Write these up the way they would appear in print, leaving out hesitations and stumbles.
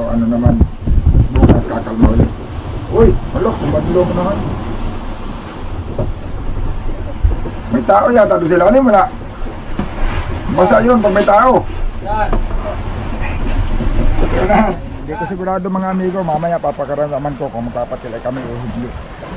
ano naman, bukas kakalma ulit. Uy, malok, kumadlo mo naman. May tao yata doon sila. Kanina wala. Basta yun pag may tao. Yan. Hindi ko sigurado mga amigo. Mamaya papakaranaman ko kung magpapatilay kami o hindi.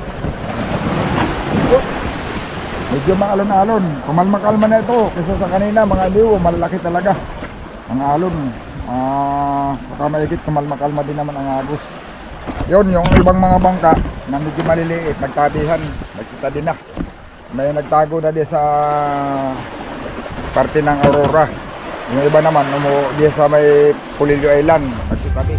Medyo maalon-alon. Kumalma-kalma na ito. Kasi sa kanina mga amigo, malalaki talaga. Ang alon. Saka maikit kumalma-kalma din naman ang agos. Yun, yung ibang mga bangka na medyo maliliit, nagtabihan, nagsitabi na. May nagtago na di sa parte ng Aurora. Yung iba naman, di sa may Pulilio Island, nagsitabi.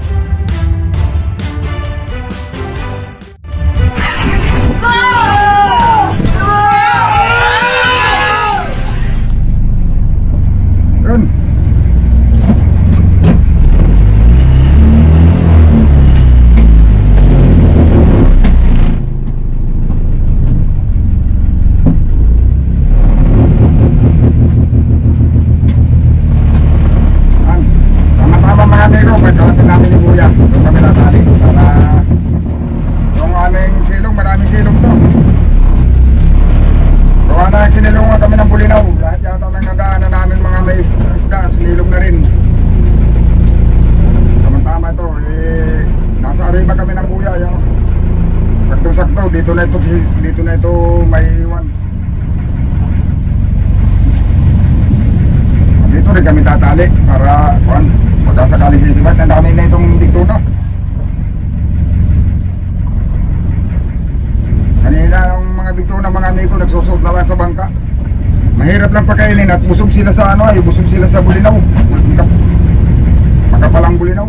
Yun. Pagkalapit namin yung buya, doon kami natali para yung aming silong, maraming silong to. Gawa na sinilungan kami ng bulinaw. Lahat yata ng nadaanan namin mga may isda, sumilong na rin. Tama-tama ito, nasa arriba kami ng buya. Yan. Sakto-sakto, dito na ito may iwan. Dito rin kami tatali para magkasakaling sisibat, ang dami na itong digtuna. Kanina yung mga digtuna, mga amigo, nagsusot na lang sa bangka. Mahirap lang pakainin at busog sila sa busog sila sa bulinaw. Makapalang bulinaw.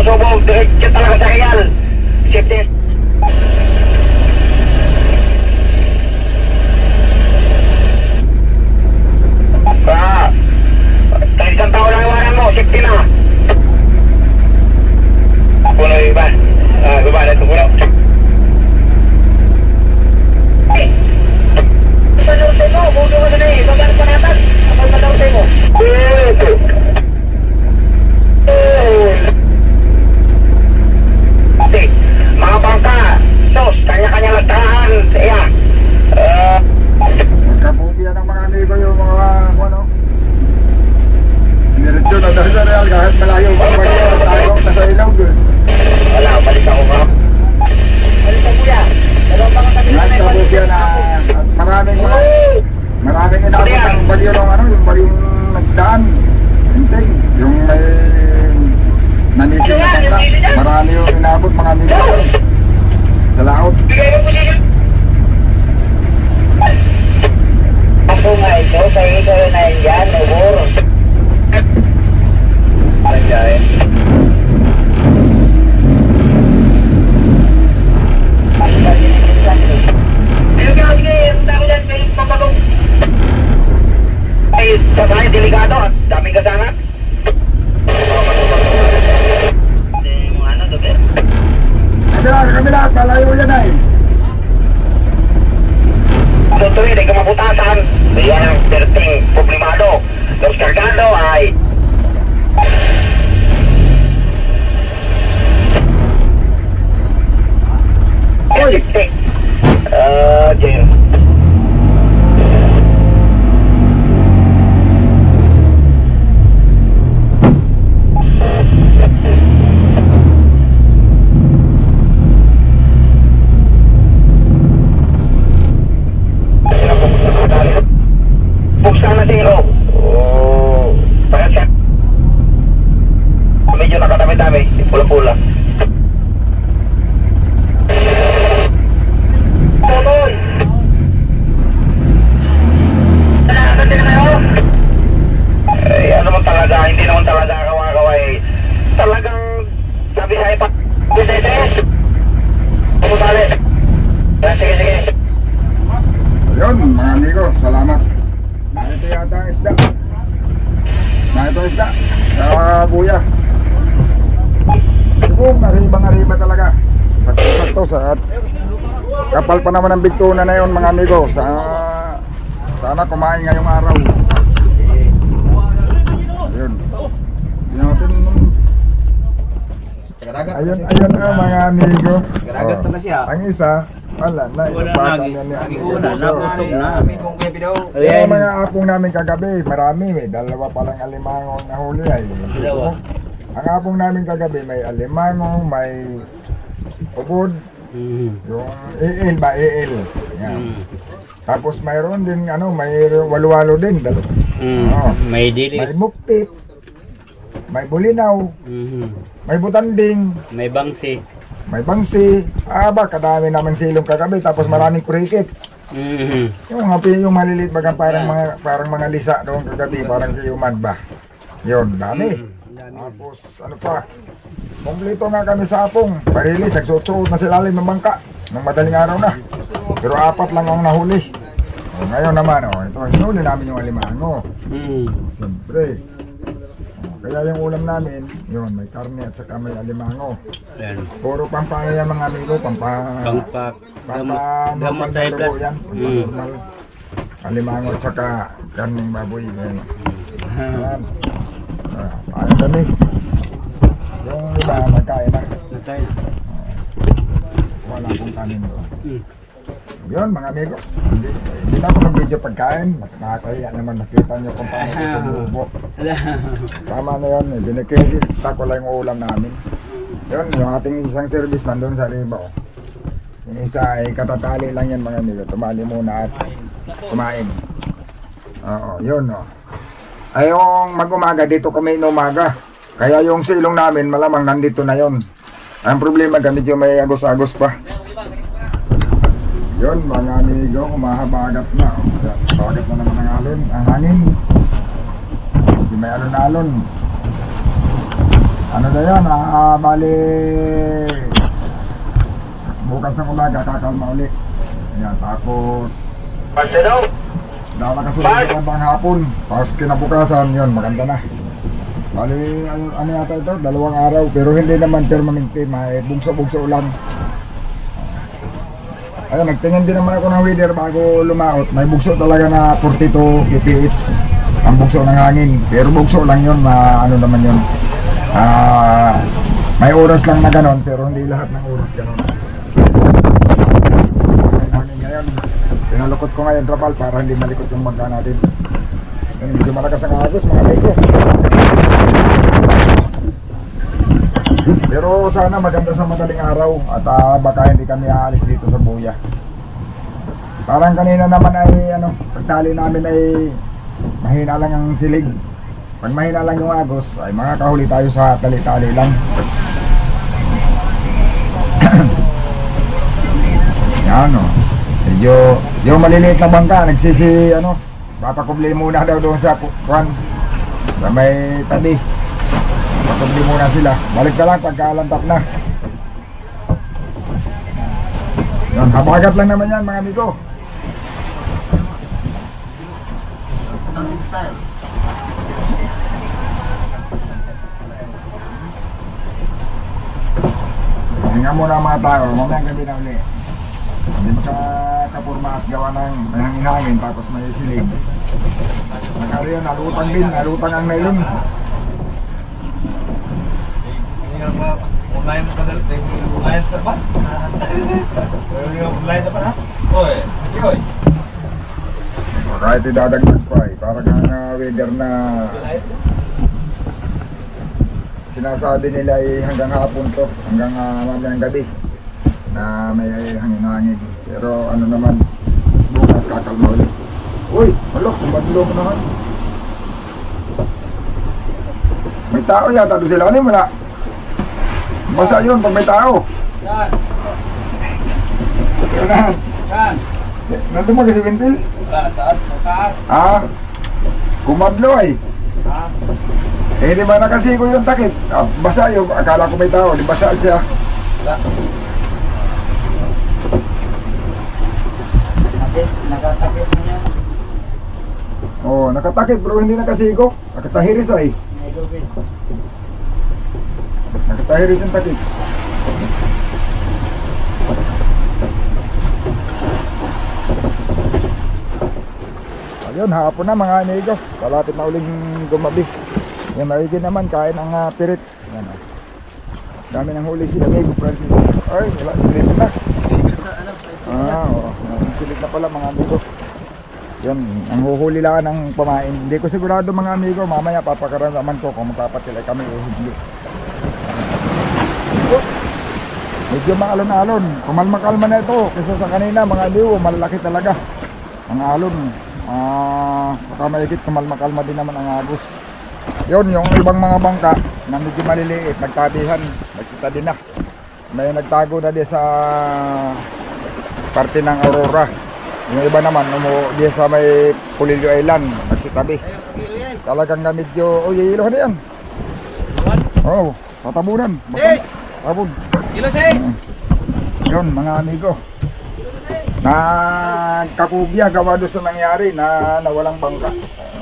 subog, diretso talaga sa real. Safety. Kahit isang tao lang iwanan mo, safety na. Puno yung iba. Baba na ito, puno. Madawtay mo, budo ka na eh. Bagaan pa natin. Ako madawtay mo. Mga bangka, sos, kanya-kanya lagtahan. Iya. Magkapubian ng mga amigo yung mga ano. Diretso na daw sa real kahit malayo pa bagyo. Tayo na sa ilog. Wala, balik ako ba? Balik ako kuya. Dalawang baka kami na Magkapubian na at maraming inabot ng bagyo ng ano, yung bagyong nagdaan. Hinting, yung may nanisip na bangka. Marami yung inabot mga amigo yun. Sa laot. Bigay mo po siya. Ako nga ito, kaya ikaw na yan, ubor. Nandiyan. Ay, sabay, delikado at daming kasangat. Ano, dobe? Kabila at malayo yan ay. Tutuloy, di ka mabutasan. Yan ang perting problemado. Los Cargado ay... Oy! Jen. Buksan na zero. Oh, parang siya. Medyo nakatami-tami. Pula-pula. Tuloy! Nalakan din na kayo? Eh, ano naman talaga, hindi naman talaga kawakaway. Talagang sabi sa'yo pa. Bisetes! Pumutali. Sige. Ayun mga amigo, salamat. Nakita yata ang isda. Nakita ang isda sa buya. Siguro naribang-ariba talaga. Sakto-sakto sa at kapal pa naman ang bigtuna na yun mga amigo. Sana kumain ngayong araw. Ayun. Ayun na mga amigo. Garagat na siya. Ang isa, wala na. Ipapakan niya ni amigo. Yung mga apong namin kagabi, marami. May dalawa palang alimangong nahuli ay. Ang apong namin kagabi, may alimangong, may ubod. Yung EL ba? EL. Yan. Tapos mayroon din, may walo-walo din. May dilis. May muktip. May bulinaw. May butanding. May bangsi. May bangsi. Kadami naman silong kagabi. Tapos maraming cricket. Yung maliliit bagang parang mga lisa doon kagabi. Parang kayuman ba? Yun, dami. Tapos ano pa? Kompleto nga kami sa apong. Parilis, nagsuot-suot na silalim ng bangka. Nang madaling araw na. Pero 4 lang ang nahuli. Ngayon naman, ito, hinuli namin yung alimango. Siyempre. Kaya yung ulam namin, yun, may karne at saka may alimango. Puro pampano yan mga amigo, Gamot sa dugo yan. Normal. Alimango at saka karning baboy. Yan. Ayun kami. Yung iba, nagkain na. Wala akong kanin doon. Yun mga amigo, hindi na ako nag-video pagkain. Nakakahiya naman nakita nyo kung paano ito sumubo. Tama na yun, binikita ko lang yung ulam namin. Yun, yung ating isang service nandun sa riba. Yung isa ay katatali lang yan mga amigo. Tumali muna at kumain. Oo, yun ay yung mag-umaga, dito kami inumaga. Kaya yung silong namin malamang nandito na yon. Ang problema gamit yung may agos-agos pa. Yun mga amigo, humahabagat na. Bagat na naman ang alon, ang hangin. Hindi may alon-alon. Ano na yan, bali bukas ng umaga kakalma uli. Ayan, tapos kasunod ng hapon. Tapos kinabukasan, yun, maganda na. Bali, ano yata ito, 2 araw, pero hindi naman permanente, may bugso-bugso lang. Ayun, nagtingin din naman ako ng weather bago lumaot. May bugso talaga na 42 kph ang bugso ng hangin. Pero bugso lang yun, ano naman yun. May oras lang na ganon, pero hindi lahat ng oras ganon. Hangin ngayon, pinalukot ko ngayon trapal para hindi malikot yung bangka natin. Yun, medyo malakas ang agos mga amigo. Pero sana maganda sa madaling araw at baka hindi kami aalis dito sa buya. Parang kanina naman ay pagtali namin ay mahina lang ang silig. Pag mahina lang yung agos ay makakahuli tayo sa tali-tali lang. Yan medyo yung maliliit na bangka papakubli muna daw doon sa sa may tabi. Papakubli muna sila. Balik ka lang pagka alantap na. Yan, habagat lang naman yan mga amigo. Pahinga muna ang mga tao, mamayang gabi na uli. Hindi makakapurma at gawa ng may hangin-hangin tapos may silig. Nagkari yun, nalutang din, nalutang ang nylon. Online mo kadal, online sa pa? Online sa pa na? Oy, yoy. Kahit idadagdag pa parang weather na sinasabi nila ay hanggang hapon to, hanggang mamayang gabi na may hangin-hangin. Pero ano naman, bukas kakalma ulit. Uy, malok, kumadlo mo naman. May tao yata doon sila. Kanina wala. Basa yun pag may tao. Saan? Saan? Saan? Nandun mo kasi Wintil? Wala, taas. Taas. Kumadlo ay. Hindi ba nakasiko yung takip? Basa yun, akala ko may tao, di basa siya. Wala. Nakatakip mo niya. Oo, nakatakip bro, hindi nakasiko. Nakatahiris ay. Nakatahiris yung takip. Ayun, hapon na mga amigo. Palapit na uling gumabi. Yan, maigi naman, kain ang pirit. Yan o. Dami ng huli si amigo Francis. Ay, wala, silid na. Oo, silid na pala mga amigo. Yan, ang huhuli lang ng pamain. Hindi ko sigurado mga amigo, mamaya papakaranaman ko kung magpapatilay kami o hindi. Medyo maalon-alon. Kumalma-kalma na ito. Kaysa sa kanina mga amigo, malalaki talaga ang alon. Saka maigit, kumalma-kalma din naman ang agos. Yun, yung ibang mga bangka na medyo maliliit, nagtabihan, nagsitabi na. May nagtago na di sa parte ng Aurora. Yung iba naman, di sa may Pulilio Island, nagsitabi. Talagang na medyo, yelo na yan. Oo, tatabunan. Tabun. Kilo 6. Yun, mga amigo. Nagkakubya gawa doon sa nangyari na nawalang bangka.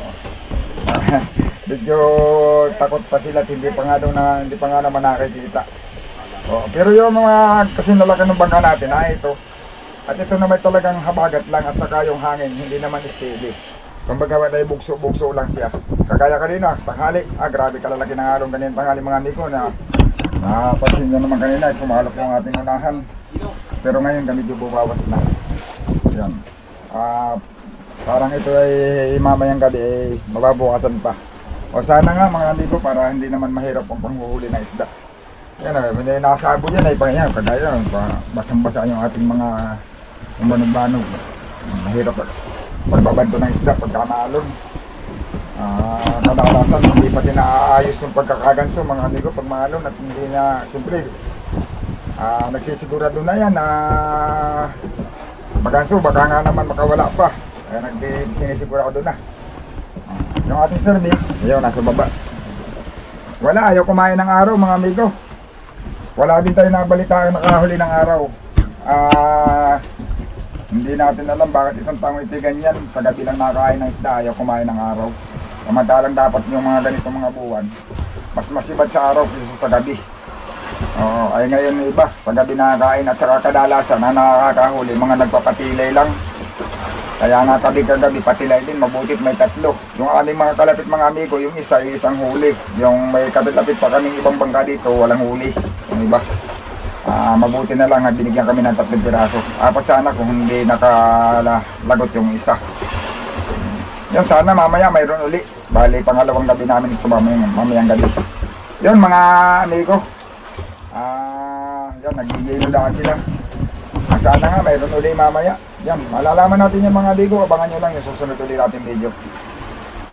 Medyo takot pa sila at hindi pa nga naman nakikita. Pero yung mga kasinalakan ng bangka natin ito. At ito na may talagang habagat lang at saka yung hangin hindi naman steady. Kumbaga ay bugso-bugso lang siya. Kagaya kanina, tanghali, grabe kalalaki ng along ganyan tanghali mga amigo na napansin nyo naman kanina, sumalok yung ating unahan. Pero ngayon kami bubawas na. Yan. Parang ito ay mamayang gabi mababukasan pa. O sana nga mga amigo para hindi naman mahirap ang panghuhuli ng isda. Yan may nakasabo yan pangyayari. Kagaya basang-basa yung ating mga banog-banog. Mahirap pagbabanto ng isda pagka maalon. Kadalasan hindi pa tinaayos yung pagkakaganso mga amigo pag maalon at hindi na siyempre nagsisigurado na yan na maganso baka nga naman makawala pa. Sinisigurado na yung ating service. Ayaw, nasa baba. Wala, ayaw kumain ng araw mga amigo. Wala din tayo nabalitaan nakahuli ng araw. Hindi natin alam bakit itong tangong iti ganyan. Sa gabi lang nakain ng isda, ayaw kumain ng araw. Samantalang dapat yung mga ganito mga buwan, mas masibad sa araw kaysa sa gabi. Oo, ay ngayon yung iba, sa gabi nakakain at saka kadalasan na nakakahuli, mga nagpapatilay lang. Kaya nga kagabi patilay din, mabutit may 3. Yung aming mga kalapit mga amigo, yung isa ay isang huli. Yung may kapit-lapit pa kaming ibang bangka dito, walang huli. Yung iba. Mabuti na lang at binigyan kami ng 3 piraso. 4 sana kung hindi nakalagot yung isa. Yun, sana mamaya mayroon uli. Bali, pangalawang gabi namin ito mamayang gabi. Yun mga amigo. Yan, nagigilo lang sila. Sana nga mayroon uli mamaya. Yan, malalaman natin yung mga amigo. Abangan nyo lang yung susunod ulit natin video.